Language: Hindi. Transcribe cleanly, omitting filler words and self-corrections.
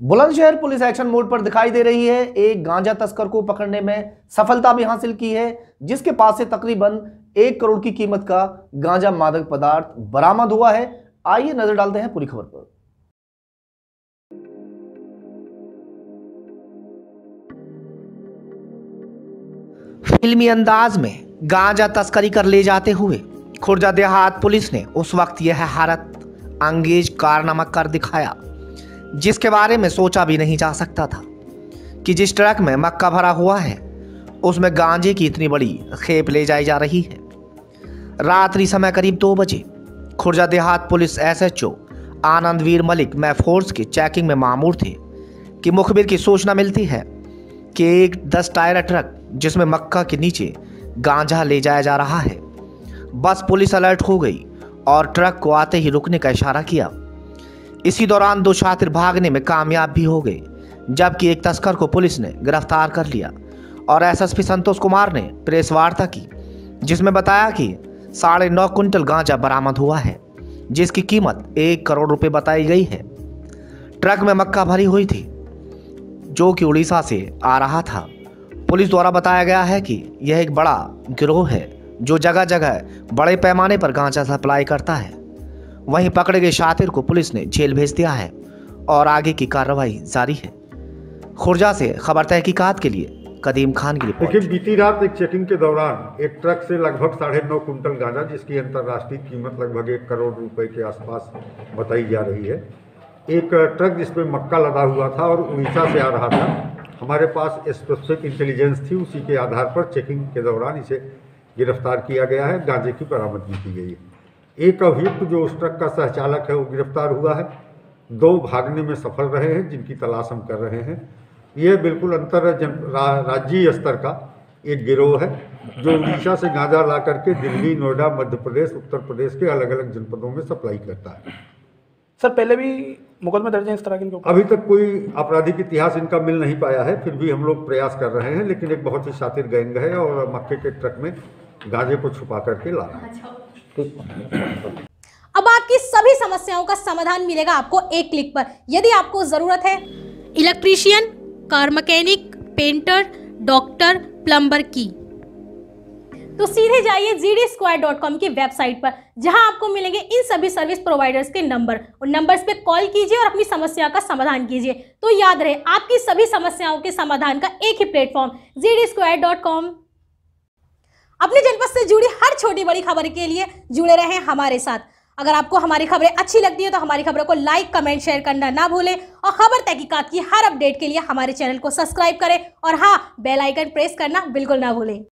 बुलंदशहर पुलिस एक्शन मोड पर दिखाई दे रही है। एक गांजा तस्कर को पकड़ने में सफलता भी हासिल की है, जिसके पास से तकरीबन 1 करोड़ की कीमत का गांजा मादक पदार्थ बरामद हुआ है। आइए नजर डालते हैं पूरी खबर पर। फिल्मी अंदाज में गांजा तस्करी कर ले जाते हुए खुर्जा देहात पुलिस ने उस वक्त यह हैरत अंगेज कारनामा कर दिखाया, जिसके बारे में सोचा भी नहीं जा सकता था कि जिस ट्रक में मक्का भरा हुआ है उसमें गांजे की इतनी बड़ी खेप ले जाई जा रही है। रात्रि समय करीब 2 बजे खुर्जा देहात पुलिस SHO आनंदवीर मलिक मैफोर्स की चेकिंग में मामूर थे कि मुखबिर की सूचना मिलती है कि एक 10 टायर ट्रक जिसमें मक्का के नीचे गांजा ले जाया जा रहा है। बस पुलिस अलर्ट हो गई और ट्रक को आते ही रुकने का इशारा किया। इसी दौरान 2 शातिर भागने में कामयाब भी हो गए, जबकि एक तस्कर को पुलिस ने गिरफ्तार कर लिया और SSP संतोष कुमार ने प्रेस वार्ता की, जिसमें बताया कि 9.5 कुंटल गांजा बरामद हुआ है, जिसकी कीमत 1 करोड़ रुपए बताई गई है। ट्रक में मक्का भरी हुई थी जो कि उड़ीसा से आ रहा था। पुलिस द्वारा बताया गया है कि यह एक बड़ा गिरोह है जो जगह जगह बड़े पैमाने पर गांजा सप्लाई करता है। वहीं पकड़े गए शातिर को पुलिस ने जेल भेज दिया है और आगे की कार्रवाई जारी है। खुर्जा से खबर तहकीकात के लिए कदीम खान की रिपोर्ट। देखिए, बीती रात एक चेकिंग के दौरान एक ट्रक से लगभग 9.5 कुंटल गांजा, जिसकी अंतर्राष्ट्रीय कीमत लगभग 1 करोड़ रुपए के आसपास बताई जा रही है, एक ट्रक जिसमें मक्का लदा हुआ था और उड़ीसा से आ रहा था। हमारे पास स्पेसिफिक इंटेलिजेंस थी, उसी के आधार पर चेकिंग के दौरान इसे गिरफ्तार किया गया है। गांजे की बरामदगी की गई है। एक अभियुक्त जो उस ट्रक का सहचालक है वो गिरफ्तार हुआ है। 2 भागने में सफल रहे हैं, जिनकी तलाश हम कर रहे हैं। यह बिल्कुल राज्यीय स्तर का एक गिरोह है जो उड़ीसा से गांजा ला करके दिल्ली, नोएडा, मध्य प्रदेश, उत्तर प्रदेश के अलग अलग जनपदों में सप्लाई करता है। सर, पहले भी मुकदमे दर्ज हैं इस तरह के? अभी तक कोई आपराधिक इतिहास इनका मिल नहीं पाया है, फिर भी हम लोग प्रयास कर रहे हैं। लेकिन एक बहुत ही शातिर गैंग है और मक्के के ट्रक में गांजे को छुपा करके ला रहा है। अब आपकी सभी समस्याओं का समाधान मिलेगा आपको एक क्लिक पर। यदि आपको जरूरत है electrician, car mechanic, painter, doctor, plumber की, तो सीधे जाइए ZDSquare.com की वेबसाइट पर, जहां आपको मिलेंगे इन सभी सर्विस प्रोवाइडर्स के नंबर। उन नंबर्स पे कॉल कीजिए और अपनी समस्या का समाधान कीजिए। तो याद रहे, आपकी सभी समस्याओं के समाधान का एक ही प्लेटफॉर्म ZDSquare.com। अपने जनपद से जुड़ी हर छोटी बड़ी खबर के लिए जुड़े रहें हमारे साथ। अगर आपको हमारी खबरें अच्छी लगती है तो हमारी खबरों को लाइक, कमेंट, शेयर करना ना भूलें और खबर तहकीकात की हर अपडेट के लिए हमारे चैनल को सब्सक्राइब करें और हाँ, बेल आइकन प्रेस करना बिल्कुल ना भूलें।